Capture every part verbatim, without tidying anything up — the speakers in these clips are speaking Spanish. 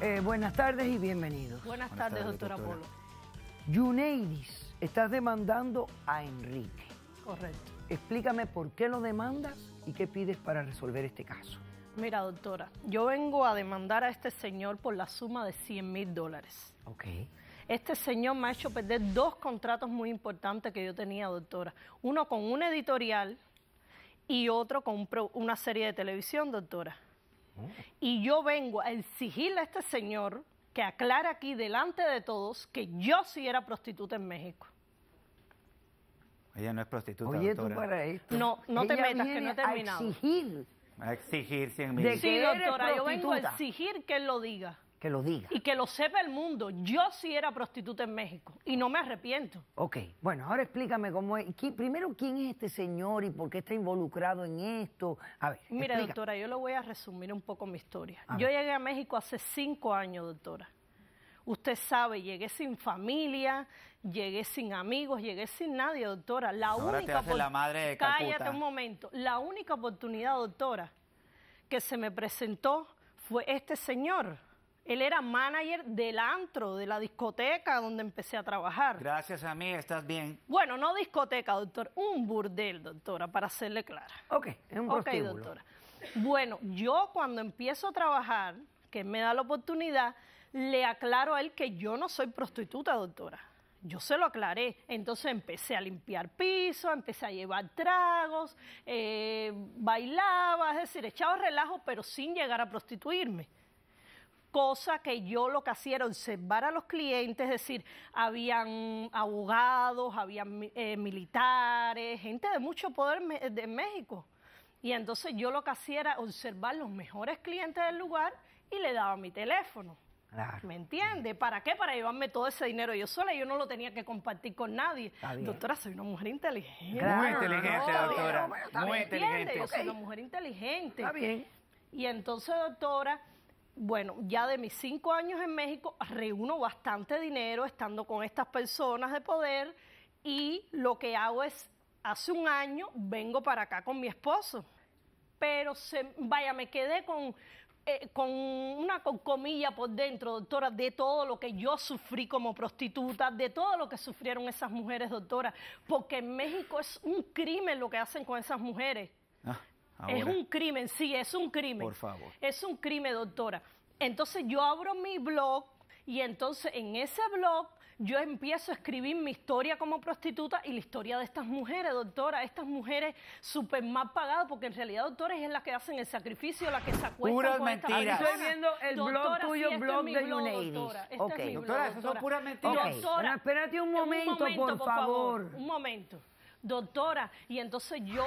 Eh, buenas tardes y bienvenidos. Buenas, Buenas tardes, tardes, doctora, doctora. Polo. Yuneidis, estás demandando a Enrique. Correcto. Explícame por qué lo demandas y qué pides para resolver este caso. Mira, doctora, yo vengo a demandar a este señor por la suma de cien mil dólares. Ok. Este señor me ha hecho perder dos contratos muy importantes que yo tenía, doctora. Uno con una editorial y otro con un pro- una serie de televisión, doctora. Oh. Y yo vengo a exigirle a este señor que aclare aquí delante de todos que yo sí era prostituta en México. Ella no es prostituta, Oye, tú doctora. para esto. No, no te Ella metas, que viene no he terminado. A exigir Va a exigir cien De mil. que Sí, eres doctora, yo vengo a prostituta. exigir que él lo diga. que lo diga. Y que lo sepa el mundo. Yo sí era prostituta en México y no me arrepiento. Ok, bueno, ahora explícame cómo es. ¿Qui- Primero, ¿quién es este señor y por qué está involucrado en esto? A ver, Mira, explica. doctora, yo le voy a resumir un poco mi historia. A Yo ver. llegué a México hace cinco años, doctora. Usted sabe, llegué sin familia, llegué sin amigos, llegué sin nadie, doctora. La Ahora única te hace opor- la madre de Cállate Calcuta. un momento. La única oportunidad, doctora, que se me presentó fue este señor. Él era manager del antro, de la discoteca donde empecé a trabajar. Gracias a mí, estás bien. Bueno, no discoteca, doctor, un burdel, doctora, para serle clara. Ok, es un Ok, prostíbulo. doctora. Bueno, yo cuando empiezo a trabajar, que me da la oportunidad, le aclaro a él que yo no soy prostituta, doctora. Yo se lo aclaré. Entonces empecé a limpiar pisos, empecé a llevar tragos, eh, bailaba, es decir, echaba relajo, pero sin llegar a prostituirme. Cosa que yo lo que hacía era observar a los clientes, es decir, habían abogados, habían eh, militares, gente de mucho poder me- de México. Y entonces yo lo que hacía era observar los mejores clientes del lugar y le daba mi teléfono. Claro. ¿Me entiende? ¿Para qué? Para llevarme todo ese dinero yo sola. Yo no lo tenía que compartir con nadie. Está bien. Doctora, soy una mujer inteligente. Claro, Muy inteligente, no, doctora. pero está Muy bien. ¿Entiende? inteligente. Yo soy Ok. una mujer inteligente. Está bien. Y entonces, doctora, bueno, ya de mis cinco años en México, reúno bastante dinero estando con estas personas de poder y lo que hago es, hace un año vengo para acá con mi esposo. Pero, se, vaya, me quedé con, eh, con una con comilla por dentro, doctora, de todo lo que yo sufrí como prostituta, de todo lo que sufrieron esas mujeres, doctora, porque en México es un crimen lo que hacen con esas mujeres. Ah, Es ahora. un crimen, sí, es un crimen. Por favor. Es un crimen, doctora. Entonces yo abro mi blog y entonces en ese blog yo empiezo a escribir mi historia como prostituta y la historia de estas mujeres, doctora. Estas mujeres súper mal pagadas, porque en realidad, doctora, es la que hacen el sacrificio, la que se acuestan Puras con estas mentiras. personas. Estoy viendo el blog Doctora, tuyo, sí, este blog es mi de blog, Yuneidis. doctora. Este Ok. es mi Doctora, blog, esas son doctora. puras mentiras. Ok, Doctora, bueno, espérate un momento, por favor. Un momento. Doctora, y entonces yo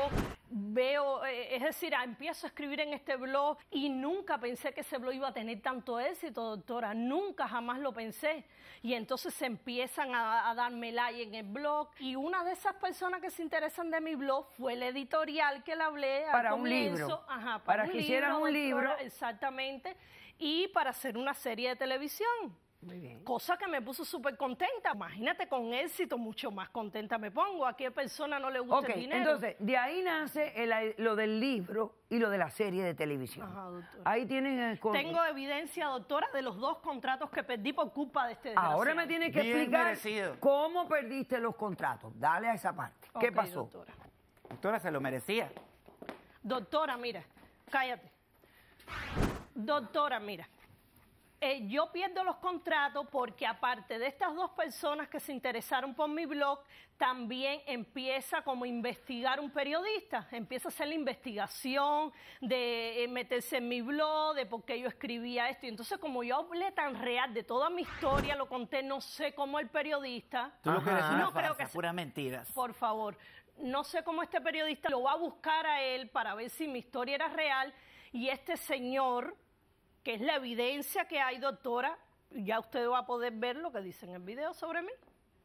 veo, eh, es decir, ah, empiezo a escribir en este blog y nunca pensé que ese blog iba a tener tanto éxito, doctora, nunca jamás lo pensé. Y entonces se empiezan a, a darme like en el blog y una de esas personas que se interesan de mi blog fue el editorial que le hablé al Para un comienzo. libro. Ajá, para, Para un que hicieran libro, un doctora, libro. exactamente, y para hacer una serie de televisión. Muy bien. Cosa que me puso súper contenta. Imagínate, con éxito, mucho más contenta me pongo. ¿A qué persona no le gusta Ok, el dinero? entonces, de ahí nace el- lo del libro y lo de la serie de televisión. Ajá, doctora. Ahí tienen... eh, con- Tengo evidencia, doctora, de los dos contratos que perdí por culpa de este desgraciado. Ahora me tienes que Bien explicar merecido. cómo perdiste los contratos. Dale a esa parte. ¿Qué Ok, pasó? Doctora. Doctora, se lo merecía. Doctora, mira, cállate. Doctora, mira. Eh, yo pierdo los contratos porque aparte de estas dos personas que se interesaron por mi blog, también empieza como a investigar un periodista, empieza a hacer la investigación de eh, meterse en mi blog, de por qué yo escribía esto. Y entonces, como yo hablé tan real de toda mi historia, lo conté, no sé cómo el periodista... Tú lo que eres Ajá. una No creo farsa, que se- puras mentiras. Por favor, no sé cómo este periodista lo va a buscar a él para ver si mi historia era real y este señor, que es la evidencia que hay, doctora, ya usted va a poder ver lo que dice en el video sobre mí.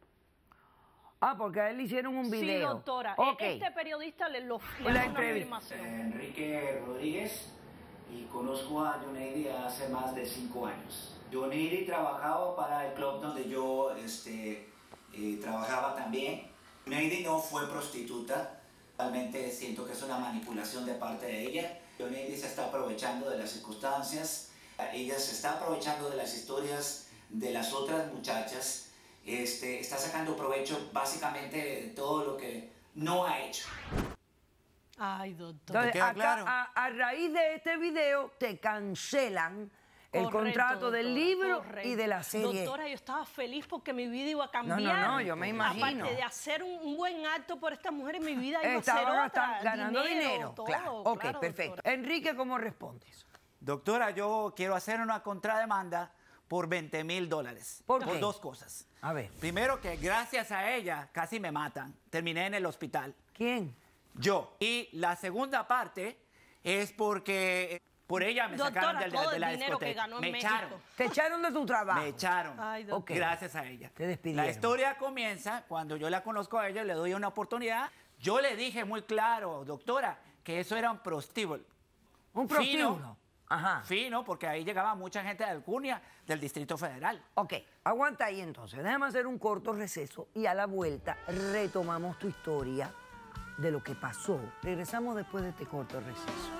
Ah, porque a él le hicieron un video. Sí, doctora. Ok. Este periodista le lo le La hace una entrevista. filmación. Enrique Rodríguez y conozco a Yuneidi hace más de cinco años. Yuneidi trabajaba para el club donde yo este, eh, trabajaba también. Yuneidi no fue prostituta, realmente siento que es una manipulación de parte de ella. Yuneidi se está aprovechando de las circunstancias Ella se está aprovechando de las historias de las otras muchachas, este, está sacando provecho básicamente de todo lo que no ha hecho. Ay, doctor. Entonces, queda acá, claro? a, a raíz de este video, te cancelan el Correcto, contrato del doctora, libro correcto. y de la serie. Doctora, yo estaba feliz porque mi vida iba a No, cambiar. no, no, yo me imagino. Aparte de hacer un, un buen acto por esta mujer, mi vida iba a ser Estaba otra. gastan- ganando dinero. todo, claro. Ok, claro, perfecto. doctora. Enrique, ¿cómo respondes? Doctora, yo quiero hacer una contrademanda por veinte mil dólares. ¿Por qué? dos cosas. A ver. Primero, que gracias a ella casi me matan. Terminé en el hospital. ¿Quién? Yo. Y la segunda parte es porque por ella me Doctora, sacaron del- de, todo de el la dinero que discoteca. ganó en me México. echaron. Te echaron de tu trabajo. Me echaron. Ay, doctor. Ok. Gracias a ella. Te despidieron. La historia comienza cuando yo la conozco a ella, le doy una oportunidad. Yo le dije muy claro, doctora, que eso era un prostíbulo. Un Fino. prostíbulo. Ajá. Fino, porque ahí llegaba mucha gente de Alcurnia, del Distrito Federal. Ok, aguanta ahí entonces. Déjame hacer un corto receso y a la vuelta retomamos tu historia de lo que pasó. Regresamos después de este corto receso.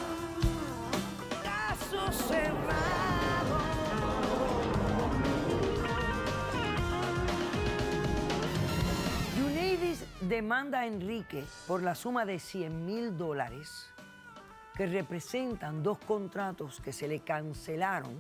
Caso cerrado. Yuneidis demanda a Enrique por la suma de cien mil dólares que representan dos contratos que se le cancelaron,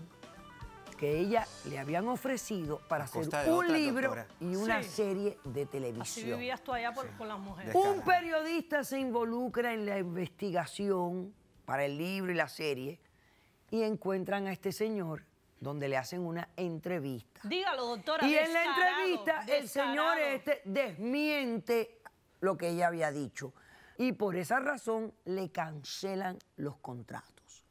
que ella le habían ofrecido para A hacer costa de un otras, libro doctora. y una Sí. serie de Así televisión. vivías tú allá por- con las mujeres. De- Un periodista se involucra en la investigación para el libro y la serie y encuentran a este señor donde le hacen una entrevista. Dígalo, doctora. Y en la descarado, entrevista el señor descarado. este desmiente lo que ella había dicho y por esa razón le cancelan los contratos.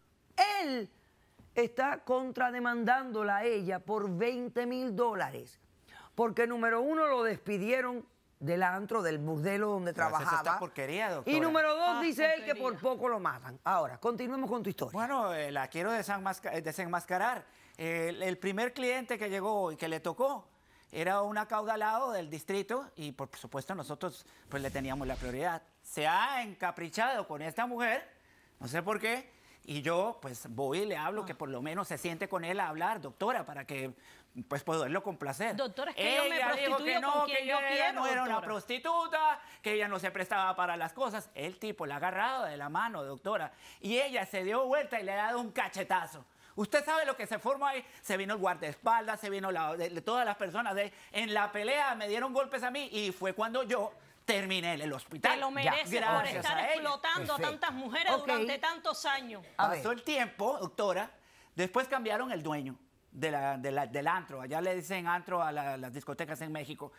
Él está contrademandándola a ella por veinte mil dólares porque número uno lo despidieron del antro, del burdelo donde Gracias a esta trabajaba. porquería, doctora. Y número dos Ah, dice él que por porquería. poco lo matan. Ahora, continuemos con tu historia. Bueno, eh, la quiero desenmasca- eh, desenmascarar. El, el primer cliente que llegó y que le tocó era un acaudalado del distrito y por supuesto nosotros pues le teníamos la prioridad. Se ha encaprichado con esta mujer, no sé por qué, y yo pues voy y le hablo que por lo menos se siente con él a hablar, doctora, para que pues poderlo complacer. Doctora, es que yo me ella dijo prostituyo que no, con que quien yo ella quiero, no era una doctora. prostituta, que ella no se prestaba para las cosas. El tipo la ha agarrado de la mano, doctora, y ella se dio vuelta y le ha dado un cachetazo. Usted sabe lo que se formó ahí. Se vino el guardaespaldas, se vino la, de, de todas las personas. De, en la pelea me dieron golpes a mí y fue cuando yo terminé en el hospital. Te lo mereces por gracias estar a ella. explotando a Perfecto. tantas mujeres Ok. durante tantos años. A ver. Pasó el tiempo, doctora. Después cambiaron el dueño de la, de la- del antro. Allá le dicen antro a la- las discotecas en México.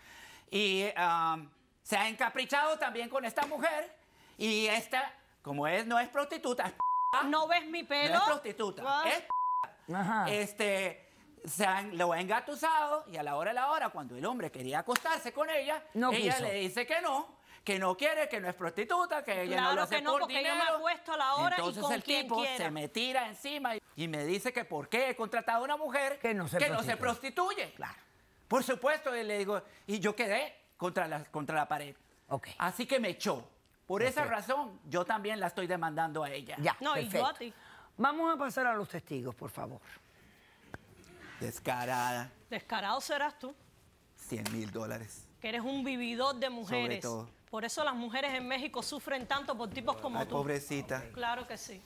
Y um, se ha encaprichado también con esta mujer. Y esta, como es, no es prostituta, es p***, ¿No ves mi pelo? no es prostituta, Ah. es p***. Ajá. Este, se han- lo ha engatusado y a la hora de la hora, cuando el hombre quería acostarse con ella, No ella quiso. le dice que no, que no quiere, que no es prostituta, que ella no Claro lo hace que no, por porque yo me dinero. acuesto a la hora y Entonces con el quien tipo quiera. se me tira encima y, y me dice que por qué he contratado a una mujer Que no se prostituye. prostituye. Claro. Por supuesto, y le digo, y yo quedé contra la, contra la pared. Ok. Así que me echó. Por esa Perfecto. razón, yo también la estoy demandando a ella. Ya, No, y yo perfecto. a ti. Vamos a pasar a los testigos, por favor. Descarada, Descarado serás tú, cien mil dólares. que eres un vividor de mujeres. todo. Por eso las mujeres en México sufren tanto por tipos como Ay, tú. pobrecita. Claro que sí.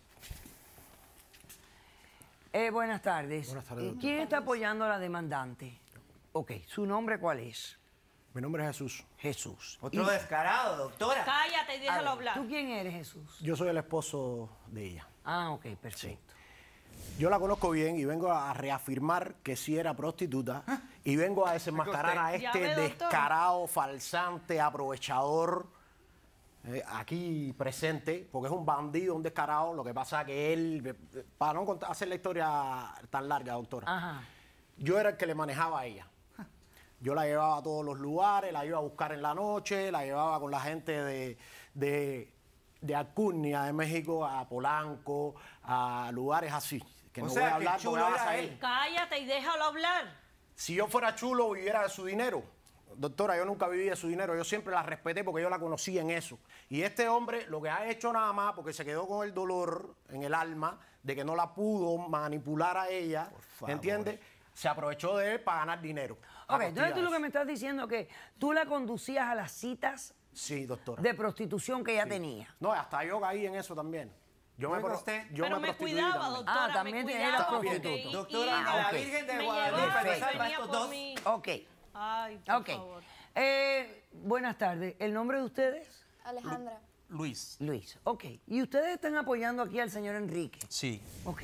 Eh, buenas tardes. Buenas tardes, Eh, doctor. ¿Quién está apoyando a la demandante? Ok, ¿su nombre cuál es? Mi nombre es Jesús. Jesús. Otro Y- descarado, doctora. Cállate y a déjalo ver, hablar. ¿Tú quién eres, Jesús? Yo soy el esposo de ella. Ah, ok, perfecto. Yo la conozco bien y vengo a reafirmar que sí era prostituta y vengo a desenmascarar a Ya este ve, doctor. descarado, falsante, aprovechador eh, aquí presente, porque es un bandido, un descarado. Lo que pasa es que él, eh, para no contar- hacer la historia tan larga, doctora, Ajá. yo era el que le manejaba a ella. Yo la llevaba a todos los lugares, la iba a buscar en la noche, la llevaba con la gente de, de, de Alcurnia, de México, a Polanco, a lugares así. Que O no sea, voy a que hablar chulo porque vas era a él. ir. Cállate y déjalo hablar. Si yo fuera chulo, viviera de su dinero. Doctora, yo nunca viví de su dinero, yo siempre la respeté porque yo la conocí en eso. Y este hombre lo que ha hecho nada más, porque se quedó con el dolor en el alma de que no la pudo manipular a ella, ¿entiendes? Se aprovechó de él para ganar dinero. Ok, entonces tú lo que me estás diciendo es que tú la conducías a las citas sí, doctora. de prostitución que ella sí. tenía. No, hasta yo caí en eso también. Yo me, pro, yo Pero me, me prostituí cuidaba, también. doctora, Ah, también me era cuidaba. prostituto. porque- Doctora, y- de Ah, la ok. Virgen de me Guadalupe llevaba, me salva venía estos por dos. mí. Ok, Ay, por ok. favor. Eh, buenas tardes. ¿El nombre de ustedes? Alejandra. Luis. Luis. Ok. ¿Y ustedes están apoyando aquí al señor Enrique? Sí. Ok.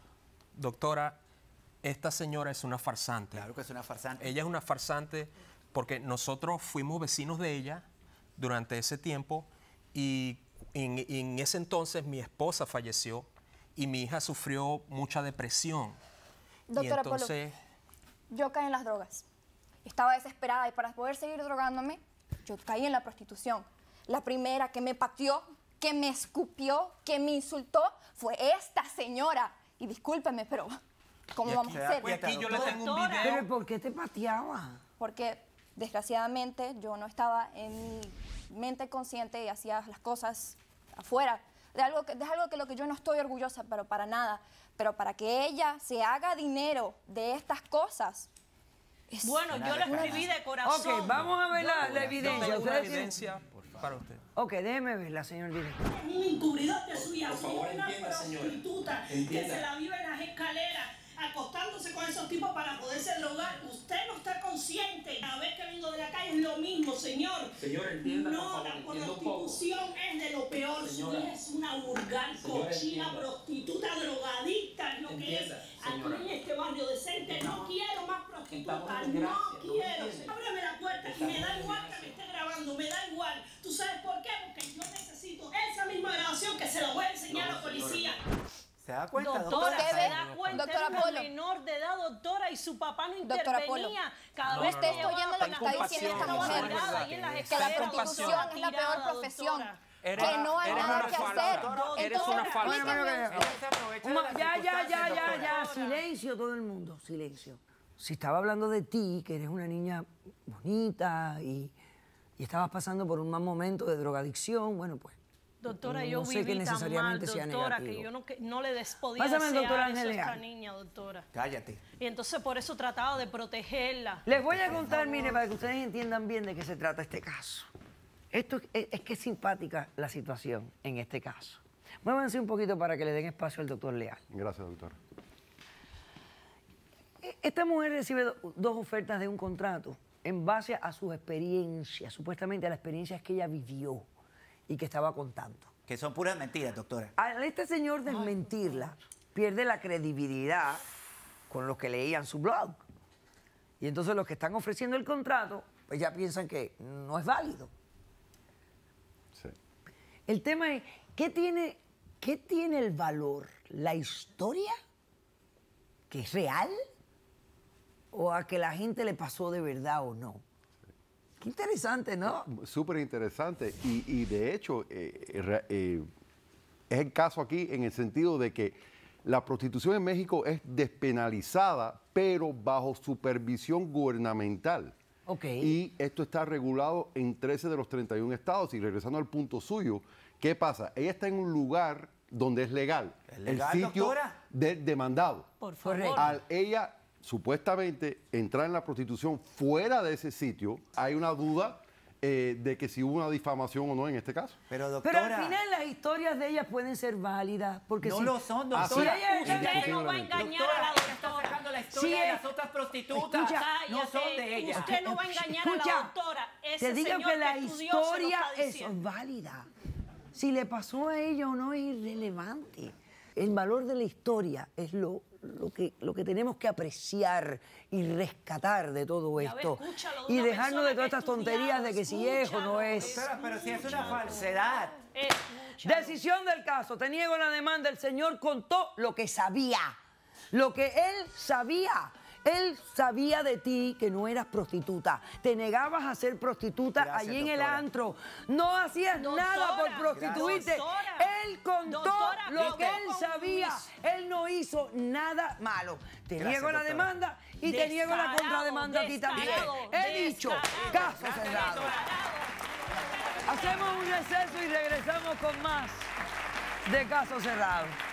Doctora, esta señora es una farsante. Claro que es una farsante. Ella es una farsante porque nosotros fuimos vecinos de ella durante ese tiempo y en, en ese entonces mi esposa falleció y mi hija sufrió mucha depresión. Doctora y Polo, entonces, yo caí en las drogas. Estaba desesperada y para poder seguir drogándome, yo caí en la prostitución. La primera que me pateó, que me escupió, que me insultó, fue esta señora. Y discúlpeme, pero ¿cómo Y vamos aquí- a hacer? y aquí yo le tengo un Doctora. ¿Pero video. por qué te pateaba? Porque desgraciadamente yo no estaba en mi mente consciente y hacía las cosas afuera. De algo que, de algo que lo que yo no estoy orgullosa, pero para nada. Pero para que ella se haga dinero de estas cosas. es- Bueno, yo lo escribí de corazón. Ok, vamos a ver la, la Yo evidencia. tengo una ¿Ustedes tienen- evidencia para usted. Ok, déjeme verla, señor director. Un encubridor de su hija, Por favor, una entienda, señora. prostituta que Entienda. se la vive en las escaleras, acostándose con esos tipos para poderse drogar. Usted no está consciente. Cada vez que vengo de la calle es lo mismo, señor. Señor, entienda, por No, favor, la entienda un poco. prostitución es de lo peor. Señora. Su hija es una vulgar, Señora, cochina, entienda. prostituta, drogadicta, es lo Entienda, que es. señora. Aquí en este barrio decente no quiero más prostitutas, Estamos en no gracia, ¿no quiero. entiende? Ábreme la puerta y Estamos me da en igual que gracia. me esté grabando, me da igual. ¿Tú sabes por qué? Porque yo necesito esa misma grabación que se la voy a enseñar a la policía. ¿Se da cuenta, Doctora, doctora? ¿Usted se ve? da cuenta, Doctora era una Polo. menor de edad, doctora, y su papá no Doctora Polo. intervenía. Cada No, vez no, que no. Estoy oyendo lo que Ten está diciendo compasión, esta no, mujer. no, tirada no, ahí en las Que la escaleras, prostitución doctora, es la peor tirada, profesión. doctora. Eres- que no hay eres nada una que falsa. hacer. Eres Entonces, una falsa. Bueno, bueno, explíqueme bueno, usted. Ella se aprovecha de Uma- las ya, ya, ya, circunstancias, ya, doctora. ya. Silencio todo el mundo, silencio. Si estaba hablando de ti, que eres una niña bonita y, y estabas pasando por un mal momento de drogadicción, bueno, pues. Doctora, no yo sé que viví tan mal, necesariamente sea doctora, que negativo. yo no, que no le des, podía Pásame al desear doctor eso Ángel a esta Leal. niña, doctora. Cállate. Y entonces por eso trataba de protegerla. Les voy a contar, mire, para que ustedes entiendan bien de qué se trata este caso. Esto es, es que es simpática la situación en este caso. Muévanse un poquito para que le den espacio al doctor Leal. Gracias, doctor. E- Esta mujer recibe do- dos ofertas de un contrato en base a sus experiencias, supuestamente a las experiencias que ella vivió y que estaba contando. Que son puras mentiras, doctora. Al este señor desmentirla, pierde la credibilidad con los que leían su blog. Y entonces los que están ofreciendo el contrato, pues ya piensan que no es válido. Sí. El tema es, ¿qué tiene, qué tiene el valor? ¿La historia? ¿Que es real? ¿O a que la gente le pasó de verdad o no? Qué interesante, ¿no? Súper interesante. Y, y de hecho, eh, re- eh, es el caso aquí en el sentido de que la prostitución en México es despenalizada, pero bajo supervisión gubernamental. Ok. Y esto está regulado en trece de los treinta y un estados. Y regresando al punto suyo, ¿qué pasa? Ella está en un lugar donde es legal. ¿Es legal, el sitio doctora? del demandado. Por favor. Correcto. Al ella supuestamente entrar en la prostitución fuera de ese sitio, hay una duda eh, de que si hubo una difamación o no en este caso. Pero, doctora... Pero al final las historias de ellas pueden ser válidas. Porque no si, lo son, Ah, sí. doctora. Si ella- Usted no va a engañar a la ella está doctora. sacando la Sí, historia de es- las otras prostitutas. Escucha, no son de ella. Usted no va a engañar a Escucha, la doctora. Ese te digo señor que la estudió se lo historia está es diciendo. válida. Si le pasó a ella o no es irrelevante. El valor de la historia es lo, lo, que, lo que tenemos que apreciar y rescatar de todo Ya ve, esto. escúchalo de Y una dejarnos persona de todas que ha estas tonterías de que si es o no escúchalo, es. Doctora, pero si es una falsedad. Escúchalo. Decisión del caso. Te niego la demanda. El señor contó lo que sabía. Lo que él sabía. Él sabía de ti que no eras prostituta. Te negabas a ser prostituta Gracias, allí en el doctora. antro. No hacías Doctora, nada por prostituirte. doctora, Él contó doctora, lo que pero él con sabía. Luis. Él no hizo nada malo. Te Gracias, niego la doctora. demanda y te niego la Descarado, contrademanda a ti también. descarado, He dicho, descarado. caso cerrado. Hacemos un receso y regresamos con más de Caso Cerrado.